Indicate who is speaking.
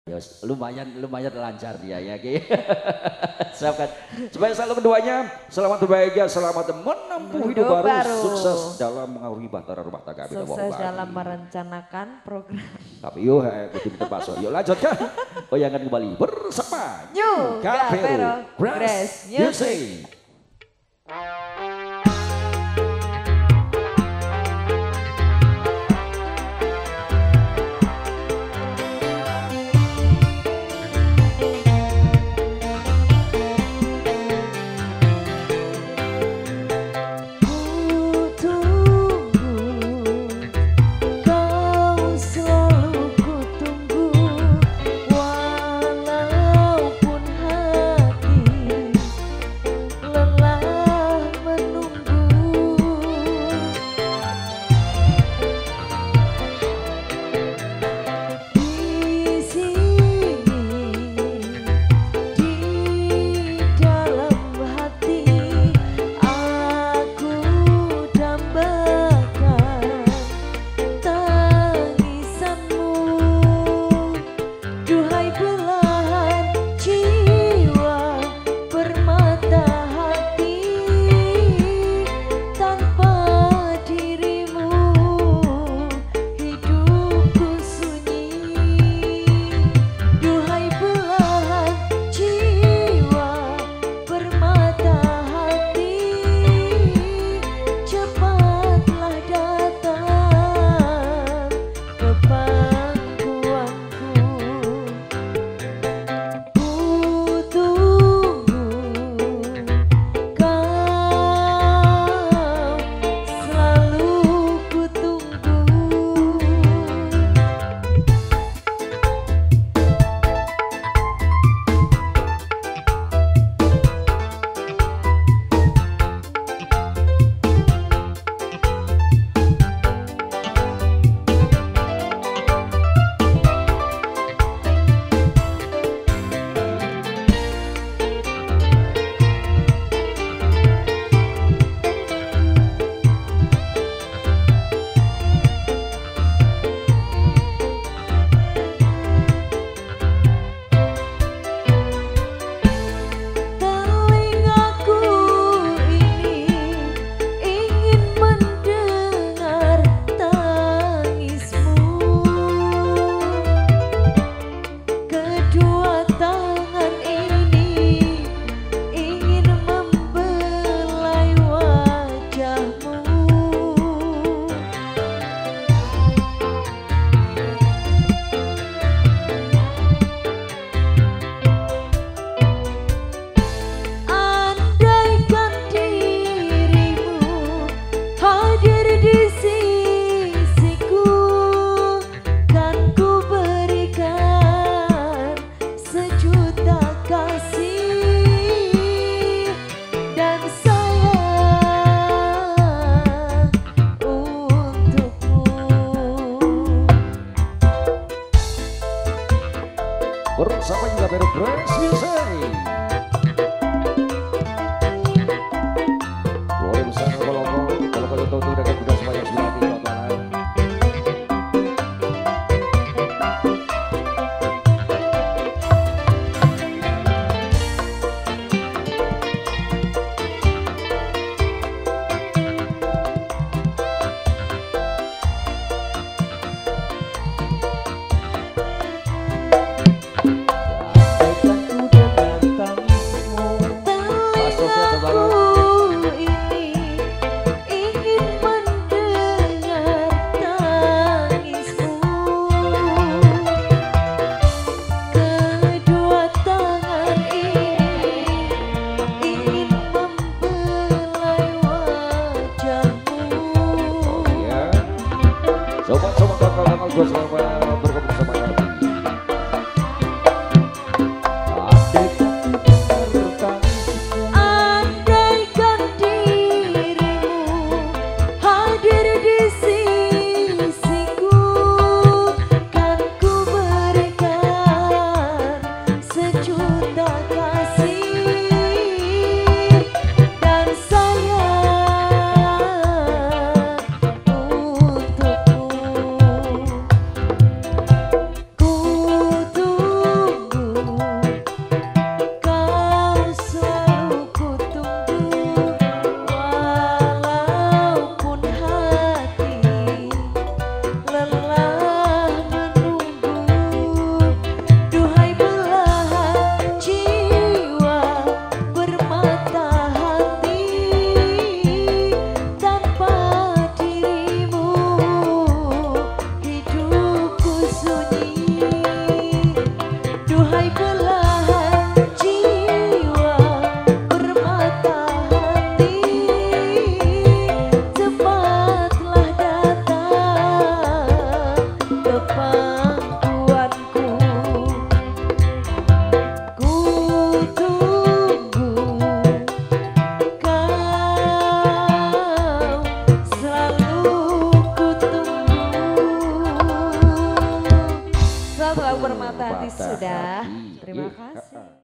Speaker 1: Ya, lumayan lancar dia ya. Siapkan. Supaya selalu keduanya selamat berbahagia, selamat menempuh hidup baru, sukses dalam mengaruhi bahtera rumah tangga.
Speaker 2: Sukses dalam merencanakan program.
Speaker 1: Tapi yuk, ikutin terpasok. Yuk lanjutkan. Goyangan kembali bersama New Gapero Grass Music. Bersama juga Gapero Grass Music. Boleh besar kalau itu dengan juga semuanya sudah di kota.
Speaker 3: Ku dengan
Speaker 2: Wahai belahan jiwa bermata hati, cepatlah datang ke pangkuanku. Ku tunggu kau, selalu ku tunggu. Selamat bermata hati sudah. Terima kasih.